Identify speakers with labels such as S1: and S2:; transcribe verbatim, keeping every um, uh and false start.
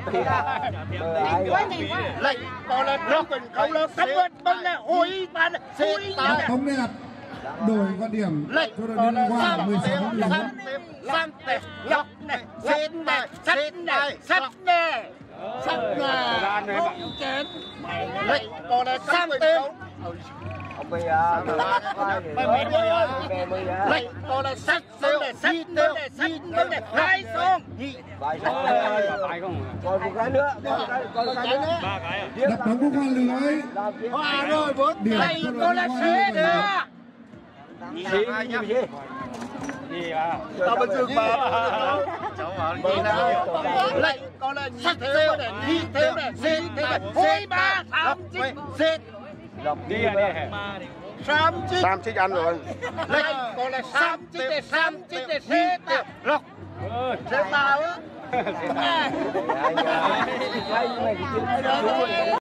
S1: lệnh có là rốc không là cắt vớt bông này hối bàn hối
S2: không nên là đổi quan điểm cho đội liên qua mười sáu điểm
S1: sam tệ lọc này xên này sắt này sắt này sắt này không chết lệnh có là sam tệ lệnh có là sắt vấn đề sắt vấn đề sắt vấn đề hai xong
S3: còn một cái nữa còn một cái nữa
S2: đập bóng của pha lưới
S1: hòa rồi bốn
S2: điểm
S1: lệnh
S2: cho
S1: có
S2: đội
S1: là
S2: liên
S1: xế nữa
S3: gì gì gì à tao vẫn dừng mà cháu bảo gì nào
S1: lệnh có là sắt theo để đi theo để xên theo để hối ba tám chín xên
S3: đi à đi
S1: Sam chích
S3: Sam chích ăn rồi
S1: lệnh có là Sam chích để Sam chích để xê ta lọc xê tao á